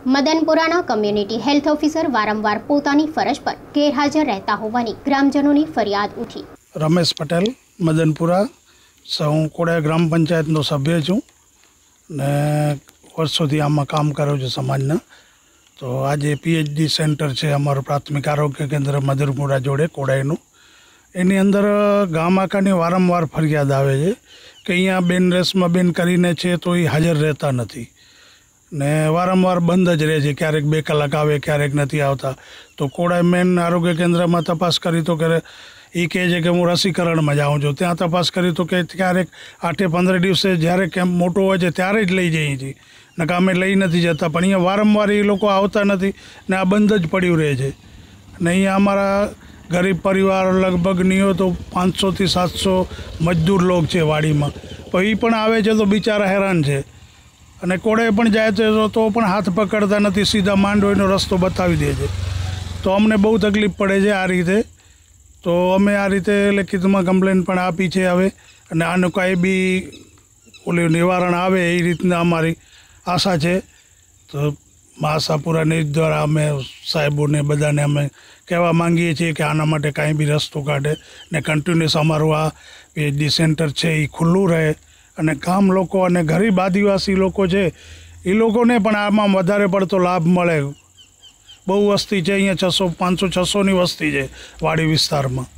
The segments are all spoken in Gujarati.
મદનપુરાના કમ્યુનિટી હેલ્થ ઓફિસર વારંવાર પોતાની ફરજ પર ગેરહાજર રહેતા હોવાની ગ્રામજનોની ફરિયાદ ઉઠી। રમેશ પટેલ મદનપુરા હું કોડા ગ્રામ પંચાયતનો સભ્ય છું ને વર્ષોથી આમાં કામ કરું છું સમાજના। તો આજે પીએચડી સેન્ટર છે અમારું પ્રાથમિક આરોગ્ય કેન્દ્ર મદનપુરા જોડે કોડાઈનું, એની અંદર ગામ આખાની વારંવાર ફરિયાદ આવે છે કે અહીંયા બેન રેસમાં બેન કરીને છે તો એ હાજર રહેતા નથી ને વારંવાર બંધ જ રહે છે। ક્યારેક 2 કલાક આવે, ક્યારેક નથી આવતા। તો કોડાઈ મેન આરોગ્ય કેન્દ્રમાં તપાસ કરી તો કે એ કહે છે કે હું રસીકરણમાં જાઉં છું, ત્યાં તપાસ કરી તો કે ક્યારેક 8-15 દિવસે જ્યારે કેમ્પ મોટો હોય છે ત્યારે જ લઈ જઈએ છીએ, નકા અમે લઈ નથી જતા। પણ અહીંયા વારંવાર એ લોકો આવતા નથી ને આ બંધ જ પડ્યું રહે છે। ને અહીંયા અમારા ગરીબ પરિવાર લગભગ નહીં હોય તો 500 થી 700 મજદૂર લોક છે વાડીમાં, તો એ પણ આવે છે તો બિચારા હેરાન છે। અને કોડે પણ જાય છે તો પણ હાથ પકડતા નથી, સીધા માંડવીનો રસ્તો બતાવી દે છે। તો અમને બહુ તકલીફ પડે છે આ રીતે। તો અમે આ રીતે લેખિતમાં કમ્પ્લેન પણ આપી છે હવે, અને આનું કાંઈ બી ઓલું નિવારણ આવે એ રીતના અમારી આશા છે। તો આશાપુરા દ્વારા અમે સાહેબોને બધાને અમે કહેવા માંગીએ છીએ કે આના માટે કાંઈ બી રસ્તો કાઢે ને કન્ટિન્યુઅસ અમારું આ પીએચડી સેન્ટર છે એ ખુલ્લું રહે, અને ગામ લોકો અને ગરીબ આદિવાસી લોકો છે એ લોકોને પણ આમાં વધારે પડતો લાભ મળે। બહુ વસ્તી છે અહીંયા, 500-600ની વસ્તી છે વાડી વિસ્તારમાં,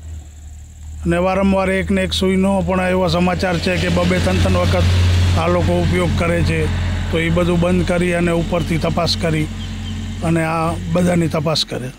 અને વારંવાર એકને એક સુઈનો પણ એવા સમાચાર છે કે 2-3 વખત આ લોકો ઉપયોગ કરે છે। તો એ બધું બંધ કરી અને ઉપરથી તપાસ કરી અને આ બધાની તપાસ કરે।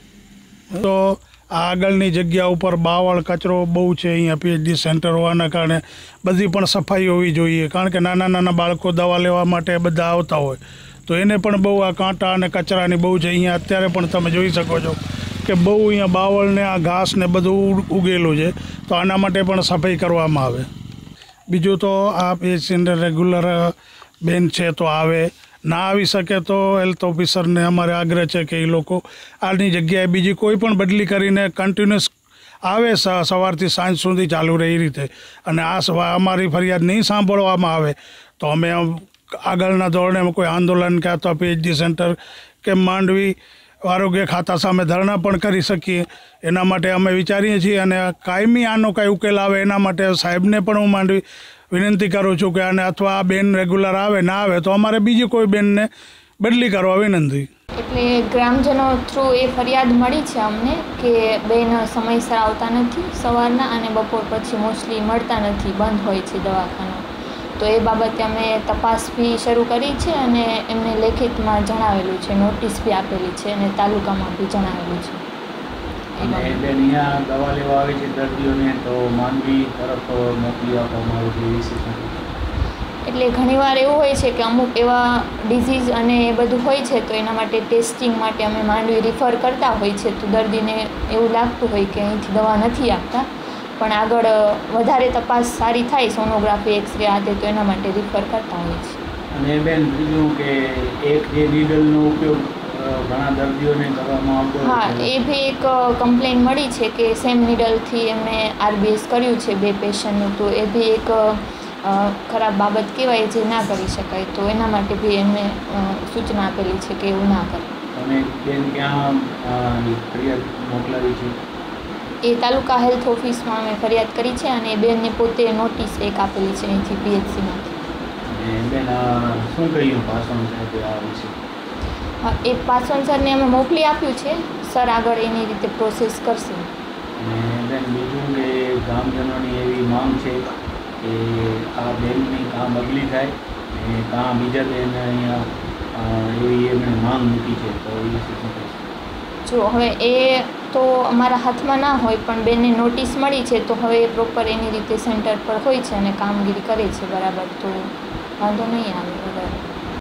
તો આ આગળની જગ્યા ઉપર બાવળ કચરો બહુ છે અહીંયા પીએચડી સેન્ટર હોવાના કારણે બધી પણ સફાઈ હોવી જોઈએ, કારણ કે નાના બાળકો દવા લેવા માટે બધા આવતા હોય તો એને પણ બહુ આ કાંટા અને કચરાની બહુ છે। અહીંયા અત્યારે પણ તમે જોઈ શકો છો કે બહુ અહીંયા બાવળ ને આ ઘાસ ને બધું ઉગેલું છે, તો આના માટે પણ સફાઈ કરવામાં આવે। બીજું તો આ પીએચડી સેન્ટર રેગ્યુલર બેન છે તો આવે, ના આવી શકે તો હેલ્થ ઓફિસરને અમારે આગ્રહ છે કે એ લોકો આની જગ્યાએ બીજી કોઈ પણ બદલી કરીને કન્ટિન્યુઅસ આવે, સવારથી સાંજ સુધી ચાલુ રહે એ રીતે। અને આ અમારી ફરિયાદ નહીં સાંભળવામાં આવે તો અમે આગળના ધોરણે કોઈ આંદોલન કે અથવા પીએચડી સેન્ટર કે માંડવી આરોગ્ય ખાતા સામે ધરણા પણ કરી શકીએ। એના માટે અમે વિચારીએ છીએ, અને કાયમી આનો કાંઈ ઉકેલ આવે એના માટે સાહેબને પણ હું માંડવી વિનંતી કરું છું કે આને અથવા આ બેન રેગ્યુલર આવે, ના આવે તો અમારે બીજી કોઈ બેનને બદલી કરવા વિનંતી। એટલે ગ્રામજનો થ્રુ એ ફરિયાદ મળી છે અમને કે બેન સમયસર આવતા નથી સવારના, અને બપોર પછી મોસ્ટલી મળતા નથી, બંધ હોય છે દવાખાનું। તો એ બાબતે અમે તપાસ બી શરૂ કરી છે અને એમને લેખિતમાં જણાવેલું છે, નોટિસ બી આપેલી છે અને તાલુકામાં બી જણાવેલું છે। અને બેન અહીંયા દવા લેવા આવે છે દર્દીઓને તો માંડવી તરફ મોકલી આપવામાં આવે છે એ વિશે? એટલે ઘણીવાર એવું હોય છે કે અમુક એવા ડિઝીઝ અને એ બધું હોય છે તો એના માટે ટેસ્ટિંગ માટે અમે માંડવી રિફર કરતા હોય છે। તો દર્દીને એવું લાગતું હોય કે અહીંથી દવા નથી આપતા, પણ આગળ વધારે તપાસ સારી થાય, સોનોગ્રાફી, એક્સરે આદે, તો એના માટે રિફર કરતા હોય છે। અને બેન બીજું કે એક જે નીડલનો ઉપયોગ ઘણા દર્દીઓને કરવામાં આવતો, હા, એ બી એક કમ્પ્લેન મળી છે કે સેમ નીડલથી એમને આરબીએસ કર્યું છે 2 પેશન્ટનું, તો એ બી એક ખરાબ બાબત કહેવાય જે ના કરી શકાય। તો એના માટે બી એમને સૂચના આપેલી છે કે એવું ના કરે। અને બેન ક્યાં ફરિયાદ મોકલાવી છે? એ તાલુકા હેલ્થ ઓફિસમાં અમે ફરિયાદ કરી છે, અને બેનને પોતે નોટિસ એક આપેલી છે અહીંથી પીએચસીમાંથી। અને બેન શું કહ્યું ભાષણ સાથે આ વિશે? હા, એ પાસવાન સરને અમે મોકલી આપ્યું છે, સર આગળ એની રીતે પ્રોસેસ કરશે। અને બેન બીજું કે ગ્રામજનોની એવી માંગ છે કે આ બેનની કાં બદલી થાય અને કાં બીજા બેન અહીંયા એવી એમણે માંગ મૂકી છે, તો એ વિશે શું કહેશે? જો હવે એ તો અમારા હાથમાં ના હોય, પણ બેનને નોટિસ મળી છે તો હવે એ પ્રોપર એની રીતે સેન્ટર પર હોય છે અને કામગીરી કરે છે બરાબર, તો વાંધો નહીં આવે વધારે।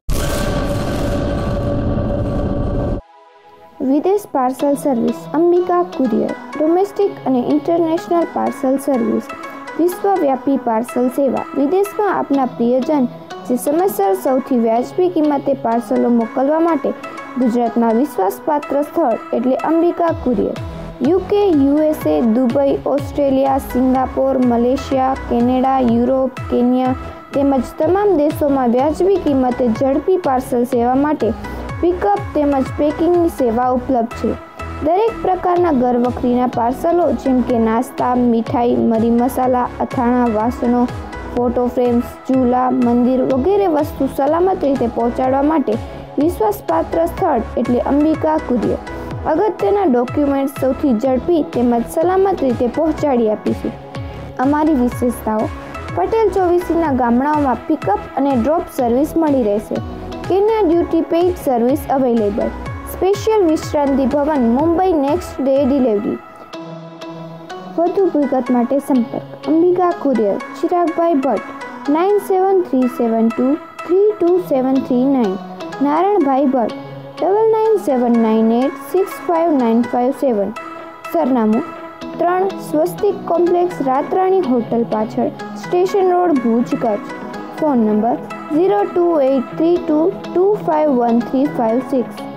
વિદેશ parcel service Ambika courier, domestic અને ઇન્ટરનેશનલ પાર્સલ સર્વિસ, વિશ્વવ્યાપી પાર્સલ સેવા। વિદેશમાં આપના પ્રિયજન જે સમયસર સૌથી વ્યાજબી કિંમતે પાર્સલો મોકલવા માટે ગુજરાતમાં વિશ્વાસપાત્ર સ્થળ એટલે Ambika courier. UK, USA, Dubai, Australia, Singapore, Malaysia, Canada, Europe, Kenya તેમજ તમામ દેશોમાં વ્યાજબી કિંમતે ઝડપી પાર્સલ સેવા માટે પિકઅપ તેમજ પેકિંગની સેવા ઉપલબ્ધ છે. દરેક પ્રકારના ઘરવખરીના પાર્સલો જેમ કે નાસ્તા, મીઠાઈ, મરી મસાલા, અથાણા, વાસણો, ફોટો ફ્રેમ્સ, ઝૂલા, મંદિર વગેરે વસ્તુ સલામત રીતે પહોંચાડવા માટે વિશ્વાસપાત્ર સ્થળ એટલે અંબિકા કુરિયર. અગત્યના ડોક્યુમેન્ટ સૌથી ઝડપી તેમજ સલામત રીતે પહોંચાડી આપીશું. અમારી વિશેષતાઓ: પટેલ 24ના ગામડાઓમાં પિકઅપ અને ડ્રોપ સર્વિસ મળી રહેશે. Kenya duty paid service available. Special Vishranti Bhavan, Mumbai, next day delivery. વધુ વિગત માટે સંપર્ક અંબિકા કુરિયર, ચિરાગભાઈ ભટ્ટ, 9737232739, નારણભાઈ ભટ્ટ, 9979865957. સરનામું 3 સ્વસ્તિક કોમ્પ્લેક્સ, રાતરાણી હોટલ પાછળ, station road, Bhuj, Kutch. Phone number 028322513556.